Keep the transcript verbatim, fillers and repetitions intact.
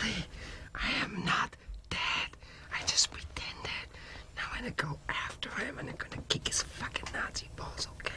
Really? I am not dead. I just pretended. Now I'm gonna go after him and I'm gonna kick his fucking Nazi balls, okay?